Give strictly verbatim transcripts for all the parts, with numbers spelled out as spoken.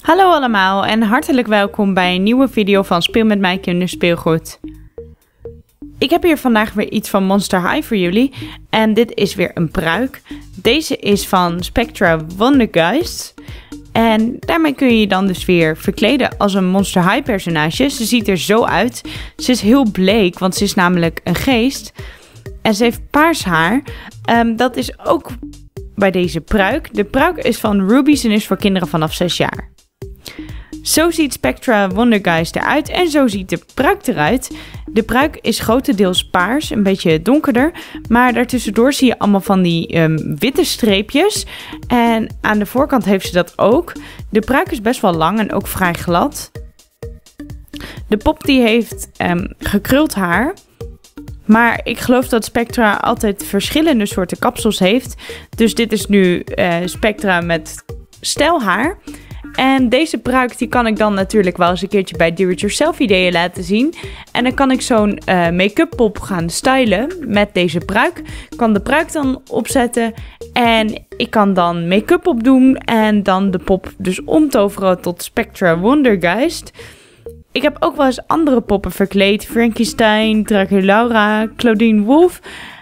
Hallo allemaal en hartelijk welkom bij een nieuwe video van Speel met mij kinderspeelgoed. Ik heb hier vandaag weer iets van Monster High voor jullie en dit is weer een pruik. Deze is van Spectra Wondergeist en daarmee kun je je dan dus weer verkleden als een Monster High personage. Ze ziet er zo uit. Ze is heel bleek, want ze is namelijk een geest en ze heeft paars haar. Um, dat is ook bij deze pruik. De pruik is van Ruby's en is voor kinderen vanaf zes jaar. Zo ziet Spectra Wondergeist eruit en zo ziet de pruik eruit. De pruik is grotendeels paars, een beetje donkerder, maar daartussendoor zie je allemaal van die um, witte streepjes. En aan de voorkant heeft ze dat ook. De pruik is best wel lang en ook vrij glad. De pop die heeft um, gekruld haar. Maar ik geloof dat Spectra altijd verschillende soorten kapsels heeft. Dus dit is nu uh, Spectra met stijlhaar. En deze pruik die kan ik dan natuurlijk wel eens een keertje bij Do-It-Yourself ideeën laten zien. En dan kan ik zo'n uh, make-up pop gaan stylen met deze pruik. Ik kan de pruik dan opzetten en ik kan dan make-up opdoen. En dan de pop dus omtoveren tot Spectra Wondergeist. Ik heb ook wel eens andere poppen verkleed. Frankenstein, Draculaura, Claudine Wolf.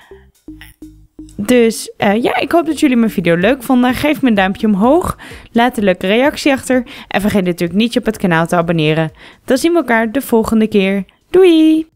Dus uh, ja, ik hoop dat jullie mijn video leuk vonden. Geef me een duimpje omhoog. Laat een leuke reactie achter. En vergeet natuurlijk niet je op het kanaal te abonneren. Dan zien we elkaar de volgende keer. Doei!